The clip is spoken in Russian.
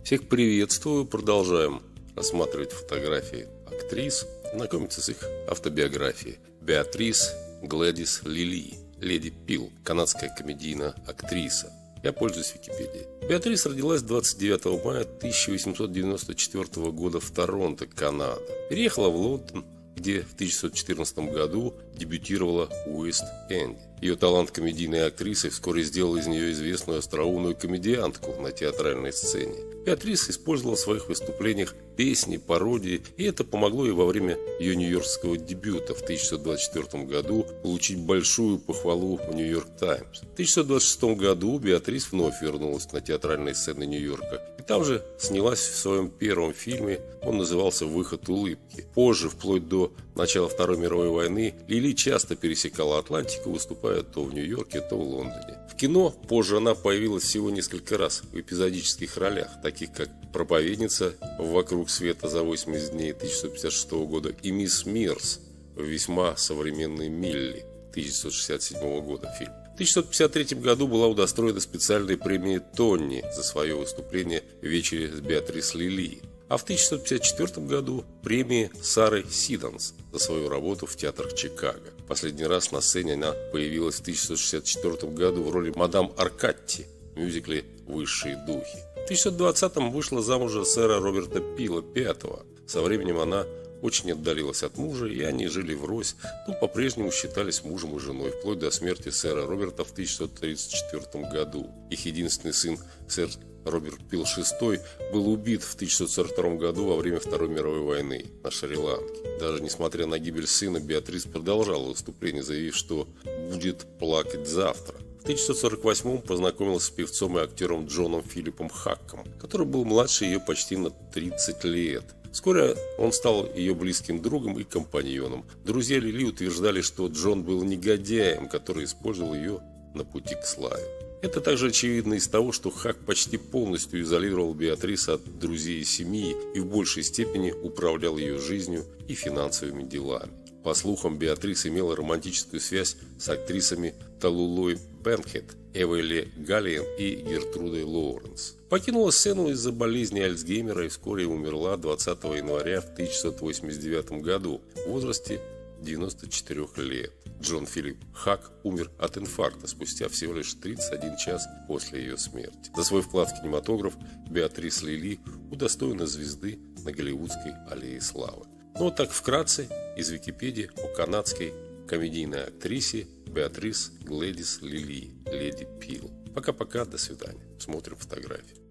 Всех приветствую, продолжаем рассматривать фотографии актрис, знакомиться с их автобиографией. Беатрис Глэдис Лили, Леди Пил, канадская комедийная актриса. Я пользуюсь Википедией. Беатрис родилась 29 мая 1894 года в Торонто, Канада. Переехала в Лондон, где в 1914 году дебютировала в Уэст-Энде. Ее талант комедийной актрисы вскоре сделал из нее известную остроумную комедиантку на театральной сцене. Беатрис использовала в своих выступлениях песни, пародии, и это помогло ей во время ее нью-йоркского дебюта в 1924 году получить большую похвалу в Нью-Йорк Таймс. В 1926 году Беатрис вновь вернулась на театральные сцены Нью-Йорка, и там же снялась в своем первом фильме, он назывался «Выход улыбки». Позже, вплоть до начала Второй мировой войны, Лили часто пересекала Атлантику, выступая то в Нью-Йорке, то в Лондоне. В кино позже она появилась всего несколько раз в эпизодических ролях, таких как проповедница в «Вокруг света за 80 дней» 1956 года и мисс Мирс в «Весьма современной Милли» 1967 года фильм. В 1953 году была удостоена специальной премии Тонни за свое выступление в «Вечере с Беатрис Лили», а в 1954 году премии Сары Сидонс за свою работу в театрах Чикаго. Последний раз на сцене она появилась в 1964 году в роли мадам Аркатти в мюзикле «Высшие духи». В 1920-м вышла замуж за сэра Роберта Пила V. Со временем она очень отдалилась от мужа, и они жили врозь, но по-прежнему считались мужем и женой, вплоть до смерти сэра Роберта в 1934 году. Их единственный сын, сэр Роберт Пил VI, был убит в 1942 году во время Второй мировой войны на Шри-Ланке. Даже несмотря на гибель сына, Беатрис продолжала выступление, заявив, что будет плакать завтра. В 1948 познакомилась с певцом и актером Джоном Филиппом Хаком, который был младше ее почти на 30 лет. Вскоре он стал ее близким другом и компаньоном. Друзья Лили утверждали, что Джон был негодяем, который использовал ее на пути к славе. Это также очевидно из того, что Хак почти полностью изолировал Беатрис от друзей и семьи и в большей степени управлял ее жизнью и финансовыми делами. По слухам, Беатрис имела романтическую связь с актрисами Талулой Бенкет, Эвелли Галлиен и Гертрудой Лоуренс. Покинула сцену из-за болезни Альцгеймера и вскоре умерла 20 января в 1989 году в возрасте 94 лет. Джон Филипп Хак умер от инфаркта спустя всего лишь 31 час после ее смерти. За свой вклад в кинематограф Беатрис Лили удостоена звезды на Голливудской аллее славы. Ну вот так вкратце из Википедии о канадской комедийной актрисе Беатрис Глэдис Лили, Леди Пил. Пока-пока, до свидания. Смотрим фотографии.